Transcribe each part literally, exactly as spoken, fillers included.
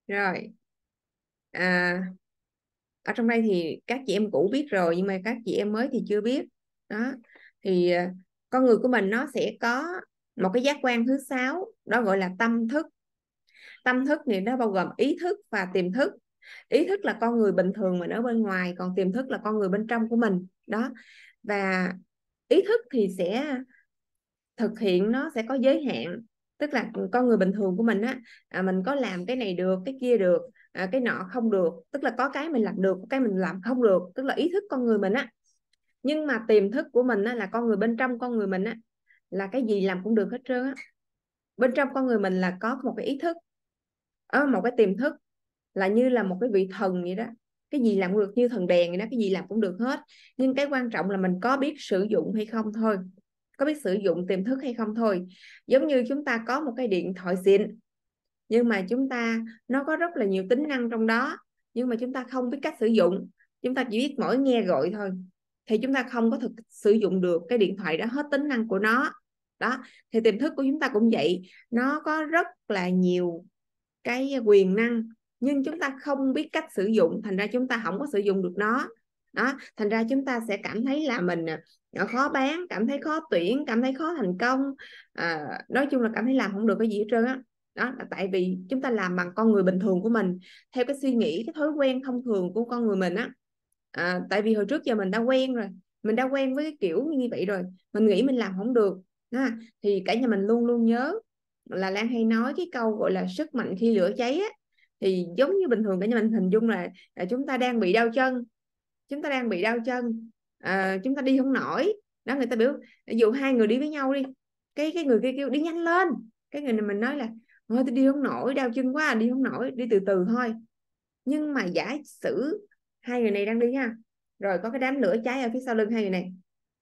Rồi, à, ở trong đây thì các chị em cũ biết rồi, nhưng mà các chị em mới thì chưa biết. Đó, thì à, con người của mình nó sẽ có một cái giác quan thứ sáu, đó gọi là tâm thức. Tâm thức thì nó bao gồm ý thức và tiềm thức. Ý thức là con người bình thường mình ở bên ngoài, còn tiềm thức là con người bên trong của mình. Đó, và ý thức thì sẽ thực hiện, nó sẽ có giới hạn. Tức là con người bình thường của mình á, à, mình có làm cái này được, cái kia được, à, cái nọ không được. Tức là có cái mình làm được, cái mình làm không được. Tức là ý thức con người mình á. Nhưng mà tiềm thức của mình á, là con người bên trong con người mình á, là cái gì làm cũng được hết trơn á. Bên trong con người mình là có một cái ý thức, ở một cái tiềm thức, là như là một cái vị thần vậy đó. Cái gì làm cũng được, như thần đèn vậy đó, cái gì làm cũng được hết. Nhưng cái quan trọng là mình có biết sử dụng hay không thôi, có biết sử dụng tiềm thức hay không thôi. Giống như chúng ta có một cái điện thoại xịn, nhưng mà chúng ta, nó có rất là nhiều tính năng trong đó, nhưng mà chúng ta không biết cách sử dụng, chúng ta chỉ biết mỗi nghe gọi thôi, thì chúng ta không có thực sử dụng được cái điện thoại đó hết tính năng của nó. Đó, thì tiềm thức của chúng ta cũng vậy, nó có rất là nhiều cái quyền năng, nhưng chúng ta không biết cách sử dụng, thành ra chúng ta không có sử dụng được nó. Đó, thành ra chúng ta sẽ cảm thấy là mình khó bán, cảm thấy khó tuyển, cảm thấy khó thành công, à, nói chung là cảm thấy làm không được cái gì hết trơn á. Đó là tại vì chúng ta làm bằng con người bình thường của mình, theo cái suy nghĩ, cái thói quen thông thường của con người mình á. À, tại vì hồi trước giờ mình đã quen rồi, mình đã quen với cái kiểu như vậy rồi, mình nghĩ mình làm không được. Ha, thì cả nhà mình luôn luôn nhớ là Lan hay nói cái câu gọi là sức mạnh khi lửa cháy á. Thì giống như bình thường cả nhà mình hình dung là, là chúng ta đang bị đau chân, chúng ta đang bị đau chân, à, chúng ta đi không nổi. Đó, người ta biểu ví dụ hai người đi với nhau đi, cái cái người kia kêu đi nhanh lên, cái người này mình nói là thôi tôi đi không nổi, đau chân quá, đi không nổi, đi từ từ thôi. Nhưng mà giả sử hai người này đang đi ha, rồi có cái đám lửa cháy ở phía sau lưng hai người này,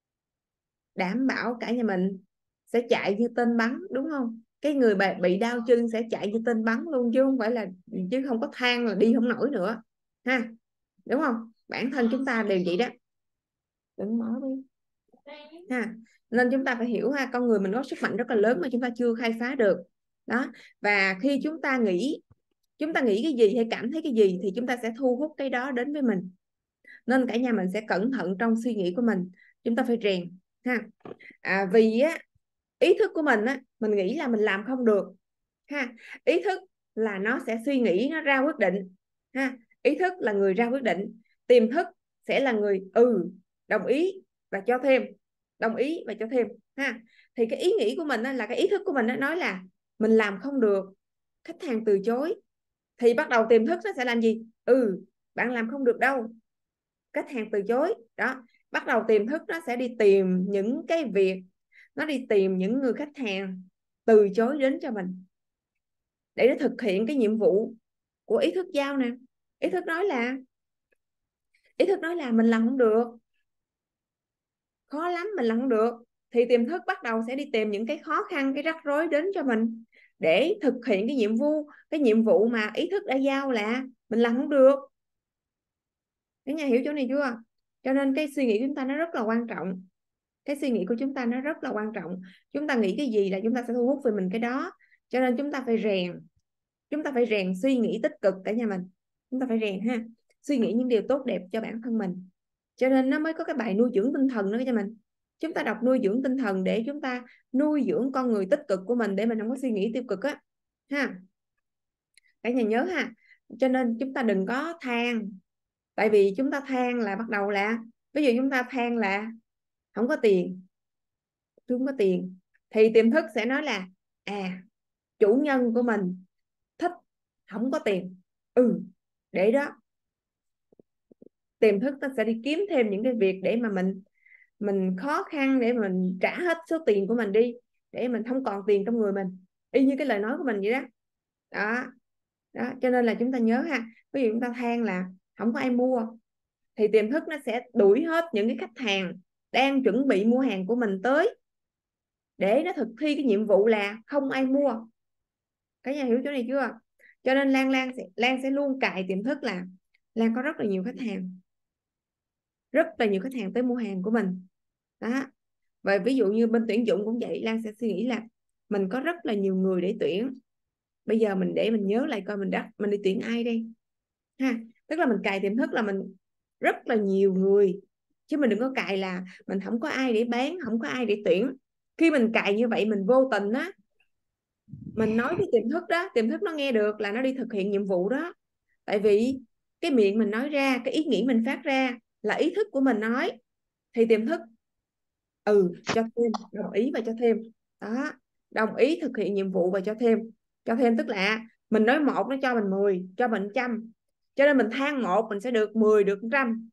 đảm bảo cả nhà mình sẽ chạy như tên bắn, đúng không? Cái người bị đau chân sẽ chạy như tên bắn luôn, chứ không phải là, chứ không có than là đi không nổi nữa, ha, đúng không? Bản thân chúng ta đều vậy đó. Đừng mở đi ha. Nên chúng ta phải hiểu ha, con người mình có sức mạnh rất là lớn mà chúng ta chưa khai phá được. Đó, và khi chúng ta nghĩ, chúng ta nghĩ cái gì hay cảm thấy cái gì thì chúng ta sẽ thu hút cái đó đến với mình. Nên cả nhà mình sẽ cẩn thận trong suy nghĩ của mình, chúng ta phải rèn ha. À, vì á, ý thức của mình á, mình nghĩ là mình làm không được ha. Ý thức là nó sẽ suy nghĩ, nó ra quyết định ha. Ý thức là người ra quyết định, tiềm thức sẽ là người ừ đồng ý và cho thêm, đồng ý và cho thêm ha. Thì cái ý nghĩ của mình á, là cái ý thức của mình nó nói là mình làm không được, khách hàng từ chối, thì bắt đầu tiềm thức nó sẽ làm gì? Ừ, bạn làm không được đâu, khách hàng từ chối. Đó, bắt đầu tiềm thức nó sẽ đi tìm những cái việc, nó đi tìm những người khách hàng từ chối đến cho mình, để nó thực hiện cái nhiệm vụ của ý thức giao nè. Ý thức nói là, ý thức nói là mình làm không được, khó lắm, mình làm không được. Thì tiềm thức bắt đầu sẽ đi tìm những cái khó khăn, cái rắc rối đến cho mình, để thực hiện cái nhiệm vụ, cái nhiệm vụ mà ý thức đã giao là mình làm không được. Cả nhà hiểu chỗ này chưa? Cho nên cái suy nghĩ của chúng ta nó rất là quan trọng. Cái suy nghĩ của chúng ta nó rất là quan trọng. Chúng ta nghĩ cái gì là chúng ta sẽ thu hút về mình cái đó. Cho nên chúng ta phải rèn, chúng ta phải rèn suy nghĩ tích cực cả nhà mình. Chúng ta phải rèn ha, suy nghĩ những điều tốt đẹp cho bản thân mình. Cho nên nó mới có cái bài nuôi dưỡng tinh thần nữa cho mình. Chúng ta đọc nuôi dưỡng tinh thần để chúng ta nuôi dưỡng con người tích cực của mình, để mình không có suy nghĩ tiêu cực á ha. Cả nhà nhớ ha. Cho nên chúng ta đừng có than. Tại vì chúng ta than là bắt đầu là, ví dụ chúng ta than là không có tiền, không có tiền, thì tiềm thức sẽ nói là à, chủ nhân của mình thích không có tiền. Ừ, để đó, tiềm thức nó sẽ đi kiếm thêm những cái việc để mà mình mình khó khăn để mình trả hết số tiền của mình đi, để mình không còn tiền trong người mình, y như cái lời nói của mình vậy đó. Đó, đó, cho nên là chúng ta nhớ ha, ví dụ chúng ta than là không có ai mua, thì tiềm thức nó sẽ đuổi hết những cái khách hàng đang chuẩn bị mua hàng của mình tới, để nó thực thi cái nhiệm vụ là không ai mua. Cả nhà hiểu chỗ này chưa? Cho nên Lan Lan sẽ, Lan sẽ luôn cài tiềm thức là Lan có rất là nhiều khách hàng, rất là nhiều khách hàng tới mua hàng của mình. Đó, và ví dụ như bên tuyển dụng cũng vậy, Lan sẽ suy nghĩ là mình có rất là nhiều người để tuyển, Bây giờ mình để mình nhớ lại coi mình đã mình đi tuyển ai đây ha. Tức là mình cài tiềm thức là mình rất là nhiều người, chứ mình đừng có cài là mình không có ai để bán, không có ai để tuyển. Khi mình cài như vậy mình vô tình á, mình nói với tiềm thức đó, tiềm thức nó nghe được là nó đi thực hiện nhiệm vụ đó. Tại vì cái miệng mình nói ra, cái ý nghĩ mình phát ra là ý thức của mình nói, thì tiềm thức ừ cho thêm, đồng ý và cho thêm. Đó, đồng ý thực hiện nhiệm vụ và cho thêm. Cho thêm tức là mình nói một nó cho mình mười, cho mình trăm, cho nên mình than một mình sẽ được mười, được trăm.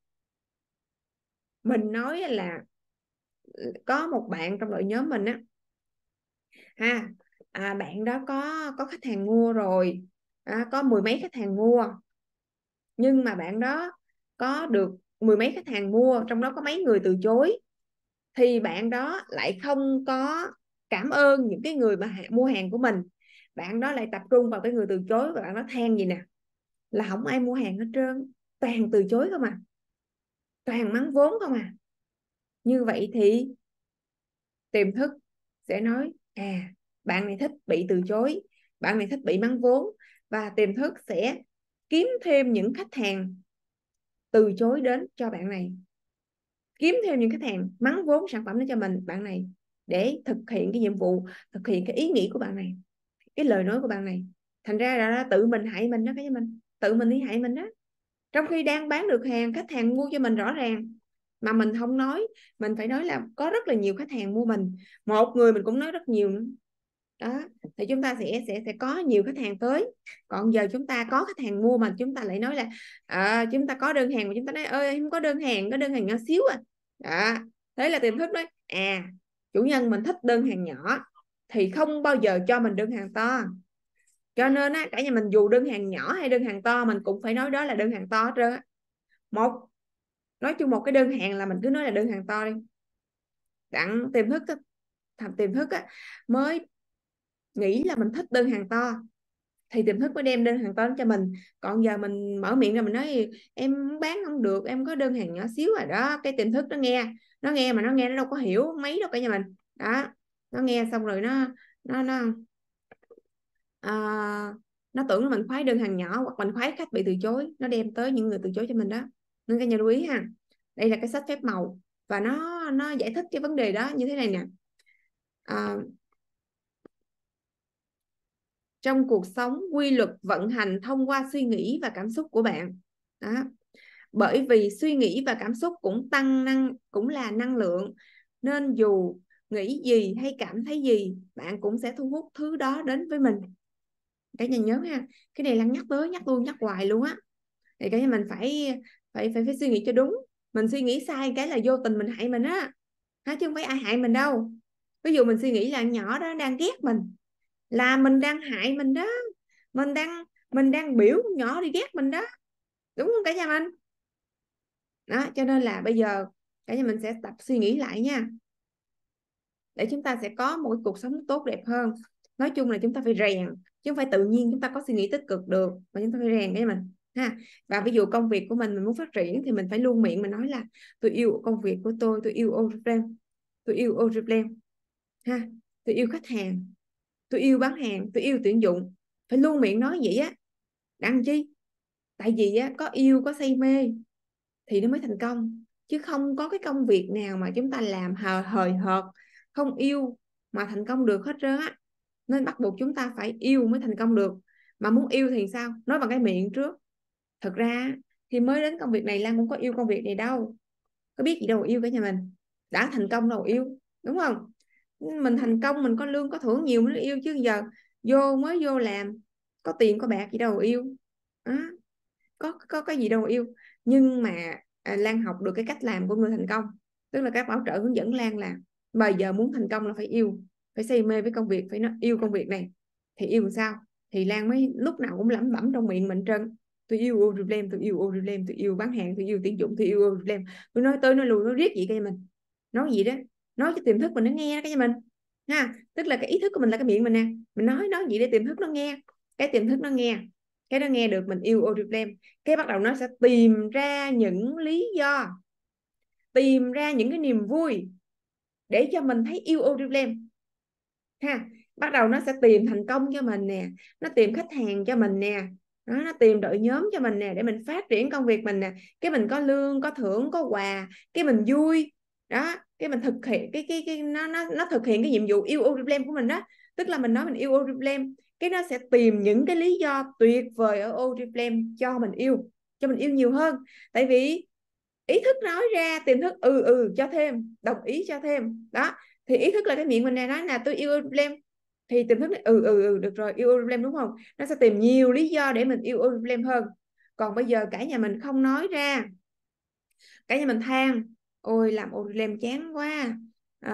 Mình nói là có một bạn trong đội nhóm mình á ha, à, bạn đó có có khách hàng mua rồi, à, có mười mấy khách hàng mua, nhưng mà bạn đó có được mười mấy khách hàng mua, trong đó có mấy người từ chối, thì bạn đó lại không có cảm ơn những cái người mà mua hàng của mình. Bạn đó lại tập trung vào cái người từ chối, và bạn đó than gì nè, là không ai mua hàng hết trơn, toàn từ chối không à, toàn mắng vốn không à. Như vậy thì tiềm thức sẽ nói à, bạn này thích bị từ chối, bạn này thích bị mắng vốn, và tiềm thức sẽ kiếm thêm những khách hàng từ chối đến cho bạn này, kiếm thêm những khách hàng mắng vốn sản phẩm đó cho mình, bạn này, để thực hiện cái nhiệm vụ, thực hiện cái ý nghĩ của bạn này, cái lời nói của bạn này. Thành ra là tự mình hại mình đó, cái mình tự mình đi hại mình đó. Trong khi đang bán được hàng, khách hàng mua cho mình rõ ràng, mà mình không nói. Mình phải nói là có rất là nhiều khách hàng mua mình, một người mình cũng nói rất nhiều nữa. Đó, thì chúng ta sẽ sẽ sẽ có nhiều khách hàng tới. Còn giờ chúng ta có khách hàng mua mà chúng ta lại nói là à, chúng ta có đơn hàng mà chúng ta nói ơi không có đơn hàng, có đơn hàng nhỏ xíu à. Đó, thế là tiềm thức nói à, chủ nhân mình thích đơn hàng nhỏ thì không bao giờ cho mình đơn hàng to. Cho nên á, cả nhà mình dù đơn hàng nhỏ hay đơn hàng to mình cũng phải nói đó là đơn hàng to hết trơn á. Một nói chung một cái đơn hàng là mình cứ nói là đơn hàng to đi. Đặng tiềm thức thằng tiềm thức á, mới nghĩ là mình thích đơn hàng to thì tiềm thức mới đem đơn hàng to đến cho mình. Còn giờ mình mở miệng ra mình nói em bán không được, em có đơn hàng nhỏ xíu rồi đó, cái tiềm thức nó nghe, nó nghe mà nó nghe nó đâu có hiểu mấy đâu cả nhà mình. Đó, nó nghe xong rồi nó nó nó à, nó tưởng là mình khoái đơn hàng nhỏ hoặc mình khoái khách bị từ chối, nó đem tới những người từ chối cho mình đó. Nên cả nhà lưu ý ha, đây là cái sách phép màu và nó nó giải thích cái vấn đề đó như thế này nè. À, trong cuộc sống, quy luật vận hành thông qua suy nghĩ và cảm xúc của bạn. Đó. Bởi vì suy nghĩ và cảm xúc cũng tăng năng, cũng là năng lượng, nên dù nghĩ gì hay cảm thấy gì, bạn cũng sẽ thu hút thứ đó đến với mình. Cả nhà nhớ ha, cái này Lan nhắc tới nhắc luôn nhắc hoài luôn á. Thì cả nhà mình phải phải phải phải suy nghĩ cho đúng. Mình suy nghĩ sai cái là vô tình mình hại mình á, chứ không phải ai hại mình đâu. Ví dụ mình suy nghĩ là nhỏ đó đang ghét mình, là mình đang hại mình đó, mình đang mình đang biểu con nhỏ đi ghét mình đó, đúng không cả nhà mình? Đó, cho nên là bây giờ cả nhà mình sẽ tập suy nghĩ lại nha, để chúng ta sẽ có một cuộc sống tốt đẹp hơn. Nói chung là chúng ta phải rèn, chứ không phải tự nhiên chúng ta có suy nghĩ tích cực được, mà chúng ta phải rèn cái mình ha. Và ví dụ công việc của mình mình muốn phát triển thì mình phải luôn miệng mình nói là tôi yêu công việc của tôi, tôi yêu Oriflame, tôi yêu Oriflame ha, tôi yêu khách hàng, tôi yêu bán hàng, tôi yêu tuyển dụng. Phải luôn miệng nói vậy á. Đăng chi? Tại vì á, có yêu có say mê thì nó mới thành công, chứ không có cái công việc nào mà chúng ta làm hời hời hợt không yêu mà thành công được hết trơn á. Nên bắt buộc chúng ta phải yêu mới thành công được. Mà muốn yêu thì sao? Nói bằng cái miệng trước. Thật ra thì mới đến công việc này Lan cũng có yêu công việc này đâu, có biết gì đâu yêu cả nhà mình. Đã thành công đâu yêu, đúng không? Mình thành công mình có lương có thưởng nhiều mới yêu, chứ giờ vô mới vô làm có tiền có bạc gì đâu yêu. Đó, có có cái gì đâu yêu. Nhưng mà à, Lan học được cái cách làm của người thành công, tức là các bảo trợ hướng dẫn Lan là bây giờ muốn thành công là phải yêu, phải say mê với công việc, phải nó yêu công việc này. Thì yêu làm sao? Thì Lan mới lúc nào cũng lẩm bẩm trong miệng mình trơn, tôi yêu Oriflame, tôi yêu Oriflame, tôi yêu bán hàng, tôi yêu tuyển dụng, tôi yêu Oriflame. Tôi nói tới nói lui nói riết gì cái mình nói gì đó, nói cho tiềm thức mình nó nghe cái mình ha. Tức là cái ý thức của mình là cái miệng mình nè, mình nói nói gì để tiềm thức nó nghe. Cái tiềm thức nó nghe, cái nó nghe được mình yêu Oriflame, cái bắt đầu nó sẽ tìm ra những lý do, tìm ra những cái niềm vui để cho mình thấy yêu Oriflame ha. bắt đầu nó sẽ tìm thành công cho mình nè, nó tìm khách hàng cho mình nè, đó, nó tìm đội nhóm cho mình nè, để mình phát triển công việc mình nè, cái mình có lương, có thưởng, có quà, cái mình vui đó, cái mình thực hiện cái cái cái nó nó nó thực hiện cái nhiệm vụ yêu Oriflame của mình đó. Tức là mình nói mình yêu Oriflame, cái nó sẽ tìm những cái lý do tuyệt vời ở Oriflame cho mình yêu, cho mình yêu nhiều hơn. Tại vì ý thức nói ra, tiềm thức ừ ừ cho thêm, đồng ý cho thêm đó. Thì ý thức là cái miệng mình này nói là tôi yêu Oriflame, thì tiềm thức này, ừ ừ ừ được rồi, yêu Oriflame đúng không, nó sẽ tìm nhiều lý do để mình yêu Oriflame hơn. Còn bây giờ cả nhà mình không nói ra, cả nhà mình than ôi làm Oriflame chán quá, à,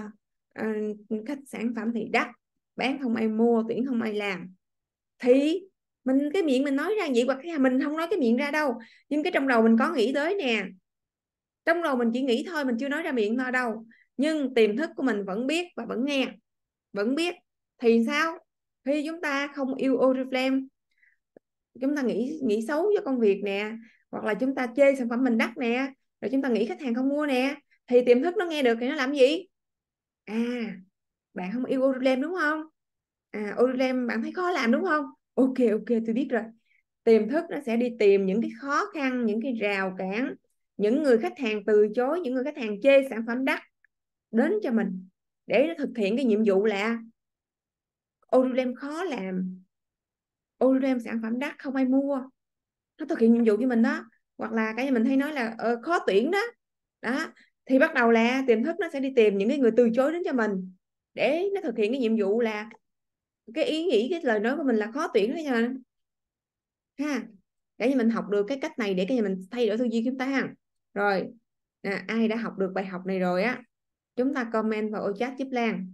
à, khách sản phẩm thì đắt, bán không ai mua, tuyển không ai làm, thì mình cái miệng mình nói ra vậy, hoặc là mình không nói cái miệng ra đâu, nhưng cái trong đầu mình có nghĩ tới nè, trong đầu mình chỉ nghĩ thôi, mình chưa nói ra miệng thôi đâu, nhưng tiềm thức của mình vẫn biết và vẫn nghe, vẫn biết. Thì sao? Khi chúng ta không yêu Oriflame, chúng ta nghĩ nghĩ xấu với công việc nè, hoặc là chúng ta chê sản phẩm mình đắt nè, rồi chúng ta nghĩ khách hàng không mua nè, thì tiềm thức nó nghe được thì nó làm gì? À, bạn không yêu Oriflame đúng không? À, Oriflame bạn thấy khó làm đúng không? Ok ok tôi biết rồi. Tiềm thức nó sẽ đi tìm những cái khó khăn, những cái rào cản, những người khách hàng từ chối, những người khách hàng chê sản phẩm đắt đến cho mình, để nó thực hiện cái nhiệm vụ là Oriflame khó làm, Oriflame sản phẩm đắt không ai mua, nó thực hiện nhiệm vụ cho mình đó. Hoặc là cái mình hay nói là uh, khó tuyển đó đó, thì bắt đầu là tiềm thức nó sẽ đi tìm những cái người từ chối đến cho mình, để nó thực hiện cái nhiệm vụ là cái ý nghĩ, cái lời nói của mình là khó tuyển đó nha ha. Để cho mình học được cái cách này để cái mình thay đổi tư duy chúng ta ha. Rồi à, ai đã học được bài học này rồi á, chúng ta comment vào ô chat giúp Lan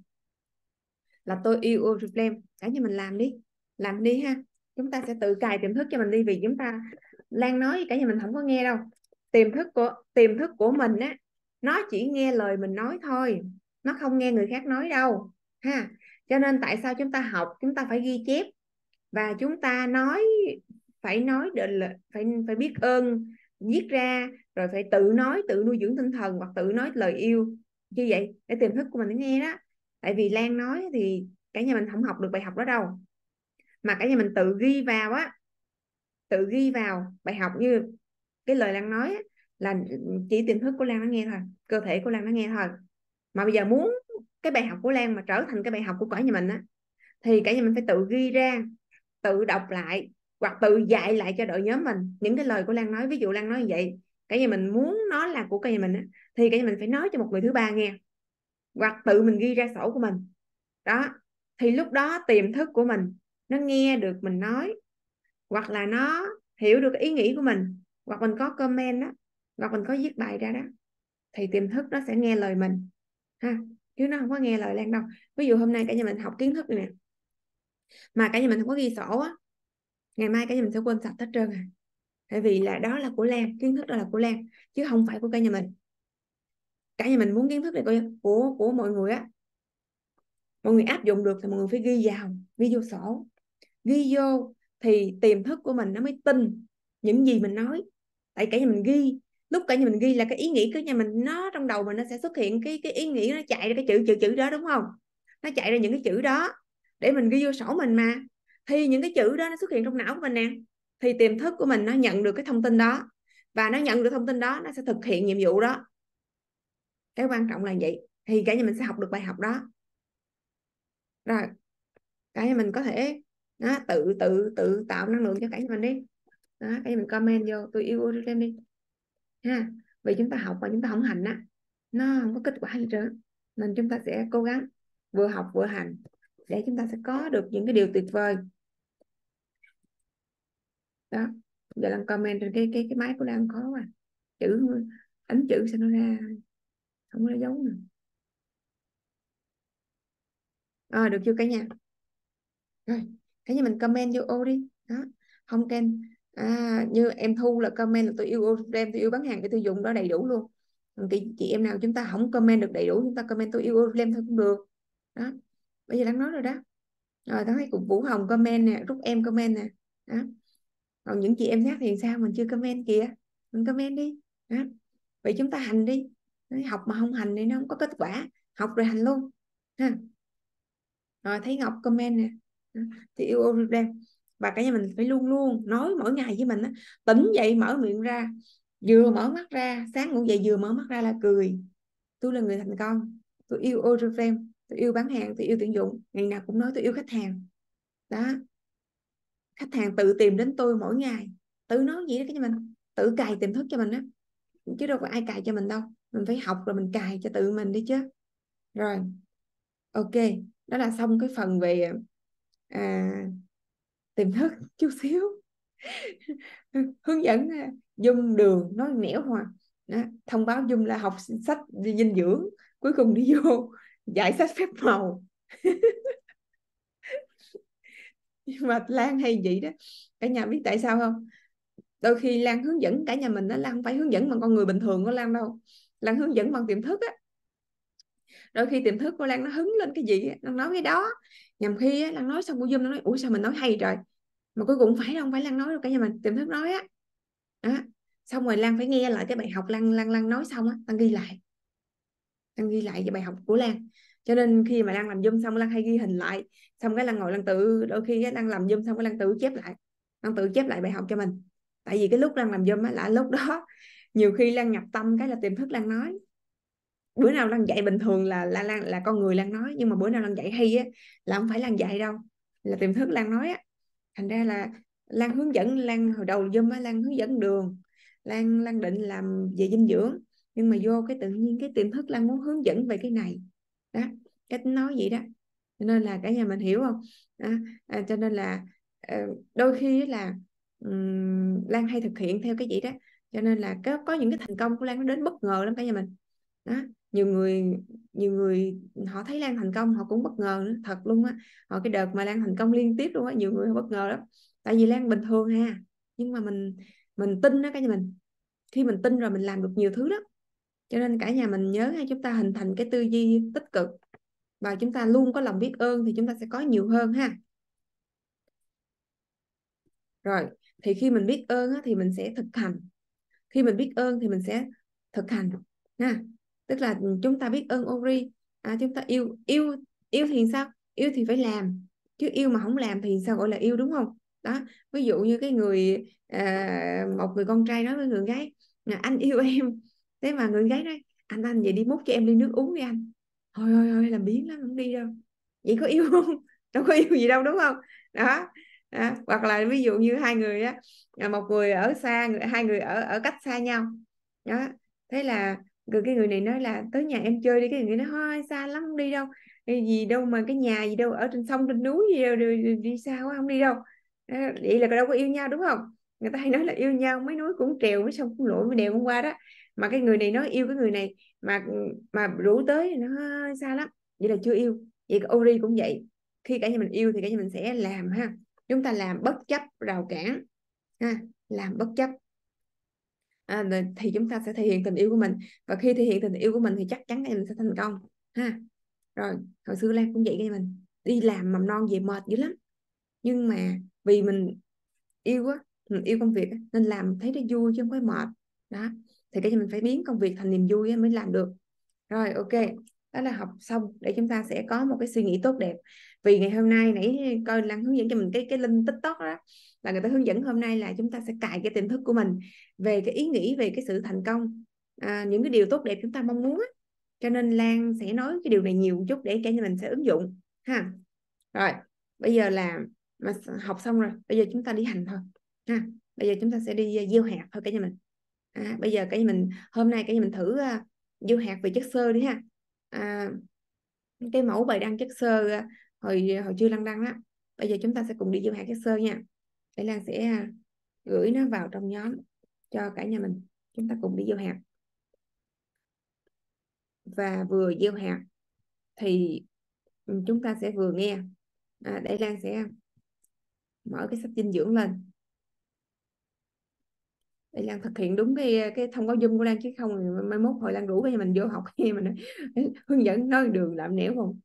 là tôi yêu Oriflame, cả nhà mình làm đi, làm đi ha. Chúng ta sẽ tự cài tiềm thức cho mình đi, vì chúng ta Lan nói cả nhà mình không có nghe đâu. Tiềm thức của tiềm thức của mình á, nó chỉ nghe lời mình nói thôi, nó không nghe người khác nói đâu ha. Cho nên tại sao chúng ta học, chúng ta phải ghi chép, và chúng ta nói, phải nói là phải phải biết ơn, viết ra, rồi phải tự nói, tự nuôi dưỡng tinh thần, hoặc tự nói lời yêu như vậy để tiềm thức của mình nghe đó. Tại vì Lan nói thì cả nhà mình không học được bài học đó đâu, mà cả nhà mình tự ghi vào á, tự ghi vào bài học như cái lời Lan nói á, là chỉ tiềm thức của Lan nó nghe thôi, cơ thể của Lan nó nghe thôi. Mà bây giờ muốn cái bài học của Lan mà trở thành cái bài học của cả nhà mình á, thì cả nhà mình phải tự ghi ra, tự đọc lại, hoặc tự dạy lại cho đội nhóm mình những cái lời của Lan nói. Ví dụ Lan nói như vậy, cả nhà mình muốn nó là của cả nhà mình á, thì cả nhà mình phải nói cho một người thứ ba nghe, hoặc tự mình ghi ra sổ của mình đó. Thì lúc đó tiềm thức của mình nó nghe được mình nói, hoặc là nó hiểu được ý nghĩ của mình, hoặc mình có comment đó, hoặc mình có viết bài ra đó, thì tiềm thức nó sẽ nghe lời mình ha, chứ nó không có nghe lời Lan đâu. Ví dụ hôm nay cả nhà mình học kiến thức này nè, mà cả nhà mình không có ghi sổ á, ngày mai cả nhà mình sẽ quên sạch hết trơn à. Tại vì là đó là của Lan, kiến thức đó là của Lan chứ không phải của cả nhà mình. Cả nhà mình muốn kiến thức này của của, của mọi người á, mọi người áp dụng được thì mọi người phải ghi vào, ghi vô sổ, ghi vô thì tiềm thức của mình nó mới tin những gì mình nói. Tại cả nhà mình ghi, lúc cả nhà mình ghi là cái ý nghĩ của nhà mình, nó trong đầu mình nó sẽ xuất hiện cái cái ý nghĩ, nó chạy ra cái chữ chữ chữ đó đúng không, nó chạy ra những cái chữ đó để mình ghi vô sổ mình mà. Thì những cái chữ đó nó xuất hiện trong não của mình nè, thì tiềm thức của mình nó nhận được cái thông tin đó, và nó nhận được thông tin đó nó sẽ thực hiện nhiệm vụ đó. Cái quan trọng là vậy, thì cả nhà mình sẽ học được bài học đó. Rồi cả nhà mình có thể đó, tự tự tự tạo năng lượng cho cả nhà mình đi đó. Cả nhà mình comment vô tôi yêu Oriflame đi ha. Vì chúng ta học mà chúng ta không hành á, nó không có kết quả gì trơn, nên chúng ta sẽ cố gắng vừa học vừa hành để chúng ta sẽ có được những cái điều tuyệt vời đó. Giờ làm comment trên cái cái cái máy của Lan khó quá, chữ đánh chữ sao nó ra không có dấu nè. À, được chưa cả nhà? Rồi cả nhà mình comment vô ô đi đó. Không kênh à, như em Thu là comment là tôi yêu Oriflame, tôi yêu bán hàng để tiêu dùng, đó đầy đủ luôn. Thì chị em nào chúng ta không comment được đầy đủ, chúng ta comment tôi yêu Oriflame thôi cũng được đó. Bây giờ đang nói rồi đó. Rồi tao thấy cục Vũ Hồng comment nè, Rút Em comment nè đó. Còn những chị em khác thì sao mình chưa comment kìa, mình comment đi đó. Vậy chúng ta hành đi, học mà không hành thì nó không có kết quả, học rồi hành luôn ha. Rồi thấy Ngọc comment nè. Đó, thì yêu Oriflame. Và cả nhà mình phải luôn luôn nói mỗi ngày với mình á, tỉnh dậy mở miệng ra, vừa mở mắt ra, sáng ngủ dậy vừa mở mắt ra là cười. Tôi là người thành công, tôi yêu Oriflame, tôi yêu bán hàng, tôi yêu tuyển dụng, ngày nào cũng nói tôi yêu khách hàng. Đó, khách hàng tự tìm đến tôi mỗi ngày, tự nói gì đó cái mình, tự cài tiềm thức cho mình á, chứ đâu có ai cài cho mình đâu, mình phải học rồi mình cài cho tự mình đi chứ. Rồi, ok, đó là xong cái phần về à, tiềm thức. Chút xíu hướng dẫn Dung đường nói nẻo hòa. Đó, thông báo Dung là học sách dinh dưỡng, cuối cùng đi vô dạy sách phép màu. Nhưng mà Lan hay vậy đó, cả nhà biết tại sao không? Đôi khi Lan hướng dẫn cả nhà mình đó, Lan không phải hướng dẫn bằng con người bình thường của Lan đâu, Lan hướng dẫn bằng tiềm thức á. Đôi khi tiềm thức của Lan nó hứng lên cái gì á, Lan nói cái đó, nhằm khi á, Lan nói xong của Dung nó nói ủa sao mình nói hay trời, mà cuối cùng phải đâu, không phải Lan nói đâu cả nhà mình, tiềm thức nói á. Đó. Xong rồi Lan phải nghe lại cái bài học Lan Lan Lan nói xong á, Lan ghi lại, Lan ghi lại cái bài học của Lan. Cho nên khi mà Lan làm Zoom xong Lan hay ghi hình lại, xong cái Lan ngồi Lan tự, đôi khi Lan làm Zoom xong cái Lan tự chép lại, Lan tự chép lại bài học cho mình. Tại vì cái lúc Lan làm Zoom á là lúc đó nhiều khi Lan nhập tâm cái là tiềm thức Lan nói. Bữa nào Lan dạy bình thường là là Lan là con người Lan nói, nhưng mà bữa nào Lan dạy hay á là không phải Lan dạy đâu, là tiềm thức Lan nói á. Thành ra là Lan hướng dẫn, Lan hồi đầu Zoom á Lan hướng dẫn đường, Lan Lan định làm về dinh dưỡng, nhưng mà vô cái tự nhiên cái tiềm thức Lan muốn hướng dẫn về cái này đó, cách nói vậy đó. Cho nên là cả nhà mình hiểu không? Đó. À, cho nên là uh, đôi khi là um, Lan hay thực hiện theo cái gì đó, cho nên là có, có những cái thành công của Lan nó đến bất ngờ lắm cả nhà mình. Đó. Nhiều người nhiều người họ thấy Lan thành công họ cũng bất ngờ nữa, thật luôn á. Họ cái đợt mà Lan thành công liên tiếp luôn á, nhiều người bất ngờ lắm, tại vì Lan bình thường ha, nhưng mà mình mình tin đó cả nhà mình, khi mình tin rồi mình làm được nhiều thứ đó. Cho nên cả nhà mình nhớ ha, chúng ta hình thành cái tư duy tích cực và chúng ta luôn có lòng biết ơn thì chúng ta sẽ có nhiều hơn ha. Rồi, thì khi mình biết ơn á, thì mình sẽ thực hành, khi mình biết ơn thì mình sẽ thực hành ha. Tức là chúng ta biết ơn Ori, à, chúng ta yêu yêu yêu thì sao, yêu thì phải làm, chứ yêu mà không làm thì sao gọi là yêu, đúng không? Đó, ví dụ như cái người à, một người con trai nói với người gái là anh yêu em, thế mà người gái nói anh anh vậy đi múc cho em ly nước uống đi anh, thôi thôi thôi làm biếng lắm không đi đâu, vậy có yêu không? Đâu có yêu gì đâu, đúng không? Đó. Đó. Hoặc là ví dụ như hai người á, một người ở xa, người, hai người ở ở cách xa nhau đó, thế là người cái người này nói là tới nhà em chơi đi, cái người nói thôi xa lắm không đi đâu, cái gì đâu mà cái nhà gì đâu ở trên sông trên núi gì đâu, đi, đi, đi xa quá không đi đâu. Đó, vậy là đâu có yêu nhau, đúng không? Người ta hay nói là yêu nhau mấy núi cũng trèo, mấy sông cũng lội, mấy đèo cũng qua đó, mà cái người này nói yêu cái người này mà mà rủ tới nó xa lắm, vậy là chưa yêu. Vậy Ori cũng vậy, khi cả nhà mình yêu thì cả nhà mình sẽ làm ha, chúng ta làm bất chấp rào cản ha, làm bất chấp à, thì chúng ta sẽ thể hiện tình yêu của mình, và khi thể hiện tình yêu của mình thì chắc chắn em sẽ thành công ha. Rồi, hồi xưa Lan cũng vậy, cái mình đi làm mầm non về mệt dữ lắm, nhưng mà vì mình yêu á, mình yêu công việc á, nên làm thấy nó vui chứ không có mệt. Đó, thì cái mình phải biến công việc thành niềm vui á, mới làm được. Rồi, ok, đó là học xong để chúng ta sẽ có một cái suy nghĩ tốt đẹp. Vì ngày hôm nay nãy coi Lan hướng dẫn cho mình cái cái link TikTok đó, là người ta hướng dẫn hôm nay là chúng ta sẽ cài cái tiềm thức của mình về cái ý nghĩ về cái sự thành công, à, những cái điều tốt đẹp chúng ta mong muốn á. Cho nên Lan sẽ nói cái điều này nhiều một chút để cả nhà mình sẽ ứng dụng ha. Rồi, bây giờ là mà học xong rồi, bây giờ chúng ta đi hành thôi ha. Bây giờ chúng ta sẽ đi gieo hạt thôi cả nhà mình. À, bây giờ cả nhà mình hôm nay cả nhà mình thử uh, gieo hạt về chất xơ đi ha. À, cái mẫu bài đăng chất xơ uh, hồi hồi chưa Lan đăng đó. Bây giờ chúng ta sẽ cùng đi gieo hạt chất xơ nha. Để Lan sẽ uh, gửi nó vào trong nhóm cho cả nhà mình, chúng ta cùng đi gieo hạt. Và vừa gieo hạt thì chúng ta sẽ vừa nghe. À, để Lan sẽ mở cái sách dinh dưỡng lên để Lan thực hiện đúng cái cái thông báo Zoom của Lan, chứ không mai mốt hồi Lan rủ cái mình vô học nghe mình hướng dẫn nói đường làm nẻo không.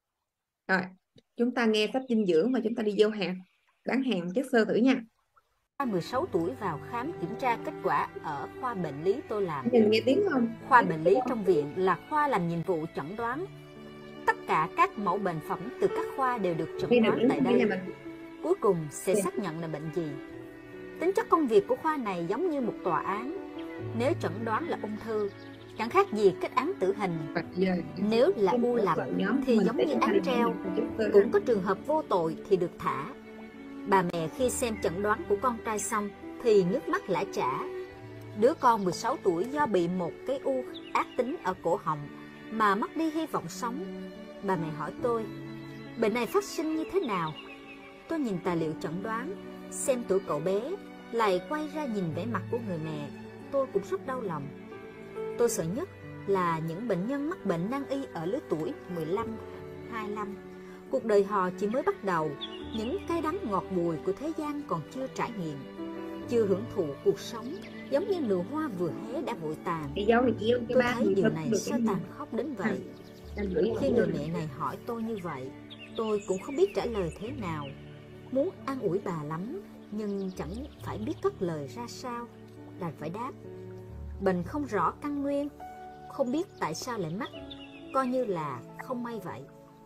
Rồi, chúng ta nghe sách dinh dưỡng và chúng ta đi vô hàng bán hàng chất xơ thử nha. mười sáu tuổi vào khám kiểm tra kết quả ở khoa bệnh lý tôi làm. Nhìn nghe tiếng không? Khoa bệnh lý trong viện là khoa làm nhiệm vụ chẩn đoán. Tất cả các mẫu bệnh phẩm từ các khoa đều được chẩn đoán tại đây. Cuối cùng sẽ xác nhận là bệnh gì. Tính chất công việc của khoa này giống như một tòa án. Nếu chẩn đoán là ung thư, chẳng khác gì kết án tử hình. Nếu là u lành thì giống như án treo. Cũng có trường hợp vô tội thì được thả. Bà mẹ khi xem chẩn đoán của con trai xong thì nước mắt lã chã. Đứa con mười sáu tuổi do bị một cái u ác tính ở cổ họng mà mất đi hy vọng sống. Bà mẹ hỏi tôi, bệnh này phát sinh như thế nào? Tôi nhìn tài liệu chẩn đoán, xem tuổi cậu bé, lại quay ra nhìn vẻ mặt của người mẹ. Tôi cũng rất đau lòng. Tôi sợ nhất là những bệnh nhân mắc bệnh nan y ở lứa tuổi mười lăm, hai mươi lăm. Cuộc đời họ chỉ mới bắt đầu, những cay đắng ngọt bùi của thế gian còn chưa trải nghiệm, chưa hưởng thụ cuộc sống, giống như nụ hoa vừa hé đã vội tàn. Tôi thấy điều này sao tàn khốc đến vậy. Khi người mẹ này hỏi tôi như vậy, tôi cũng không biết trả lời thế nào. Muốn an ủi bà lắm, nhưng chẳng phải biết cất lời ra sao, đành phải đáp. Bệnh không rõ căn nguyên, không biết tại sao lại mắc, coi như là không may vậy.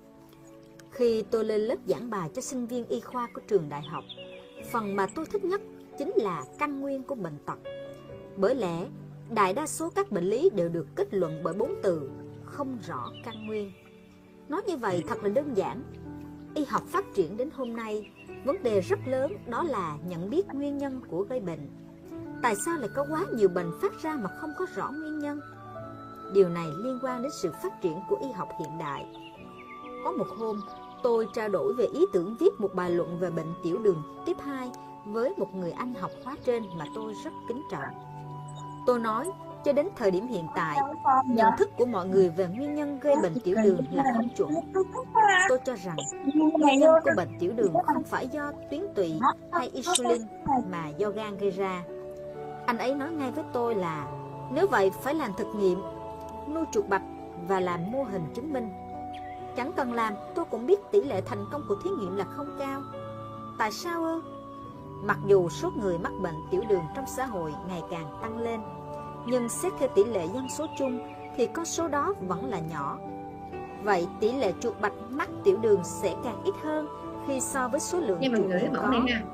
Khi tôi lên lớp giảng bài cho sinh viên y khoa của trường đại học, phần mà tôi thích nhất chính là căn nguyên của bệnh tật. Bởi lẽ, đại đa số các bệnh lý đều được kết luận bởi bốn từ không rõ căn nguyên. Nói như vậy thật là đơn giản. Y học phát triển đến hôm nay, vấn đề rất lớn đó là nhận biết nguyên nhân của gây bệnh. Tại sao lại có quá nhiều bệnh phát ra mà không có rõ nguyên nhân? Điều này liên quan đến sự phát triển của y học hiện đại. Có một hôm, tôi trao đổi về ý tưởng viết một bài luận về bệnh tiểu đường tiếp hai với một người anh học khóa trên mà tôi rất kính trọng. Tôi nói, cho đến thời điểm hiện tại, nhận thức của mọi người về nguyên nhân gây bệnh tiểu đường là không chuẩn. Tôi cho rằng, nguyên nhân của bệnh tiểu đường không phải do tuyến tụy hay insulin mà do gan gây ra. Anh ấy nói ngay với tôi là, nếu vậy phải làm thực nghiệm, nuôi chuột bạch và làm mô hình chứng minh. Chẳng cần làm, tôi cũng biết tỷ lệ thành công của thí nghiệm là không cao. Tại sao ư? Mặc dù số người mắc bệnh tiểu đường trong xã hội ngày càng tăng lên, nhưng xét theo tỷ lệ dân số chung thì con số đó vẫn là nhỏ. Vậy tỷ lệ chuột bạch mắc tiểu đường sẽ càng ít hơn khi so với số lượng chuột hiện có.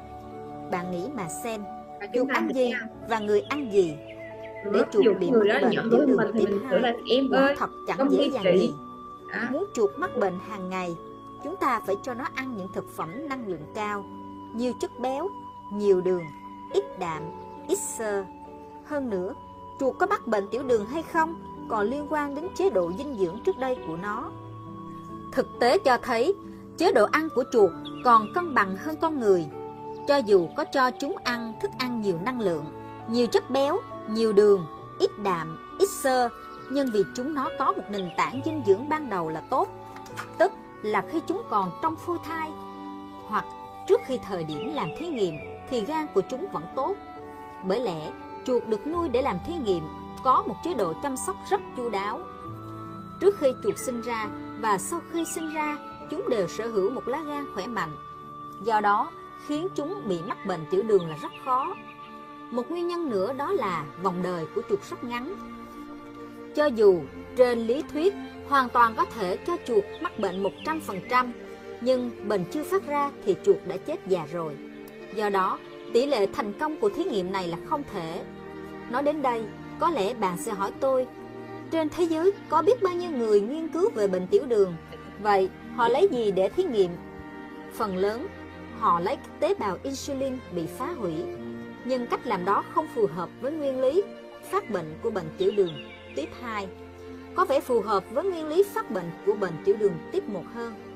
Bạn nghĩ mà xem, chuột ăn gì và người ăn gì để chuột bị mắc bệnh tiểu đường tiếp hai, quả thật chẳng dễ dàng gì. Muốn chuột mắc bệnh hàng ngày, chúng ta phải cho nó ăn những thực phẩm năng lượng cao, nhiều chất béo, nhiều đường, ít đạm, ít xơ. Hơn nữa, chuột có mắc bệnh tiểu đường hay không còn liên quan đến chế độ dinh dưỡng trước đây của nó. Thực tế cho thấy, chế độ ăn của chuột còn cân bằng hơn con người. Cho dù có cho chúng ăn thức ăn nhiều năng lượng, nhiều chất béo, nhiều đường, ít đạm, ít xơ, nhưng vì chúng nó có một nền tảng dinh dưỡng ban đầu là tốt, tức là khi chúng còn trong phôi thai hoặc trước khi thời điểm làm thí nghiệm thì gan của chúng vẫn tốt. Bởi lẽ, chuột được nuôi để làm thí nghiệm có một chế độ chăm sóc rất chu đáo. Trước khi chuột sinh ra và sau khi sinh ra, chúng đều sở hữu một lá gan khỏe mạnh. Do đó, khiến chúng bị mắc bệnh tiểu đường là rất khó. Một nguyên nhân nữa đó là vòng đời của chuột rất ngắn. Cho dù trên lý thuyết hoàn toàn có thể cho chuột mắc bệnh một trăm phần trăm, nhưng bệnh chưa phát ra thì chuột đã chết già rồi. Do đó, tỷ lệ thành công của thí nghiệm này là không thể. Nói đến đây, có lẽ bạn sẽ hỏi tôi, trên thế giới có biết bao nhiêu người nghiên cứu về bệnh tiểu đường, vậy họ lấy gì để thí nghiệm? Phần lớn, họ lấy các tế bào insulin bị phá hủy, nhưng cách làm đó không phù hợp với nguyên lý phát bệnh của bệnh tiểu đường tiếp hai, có vẻ phù hợp với nguyên lý phát bệnh của bệnh tiểu đường tiếp một hơn.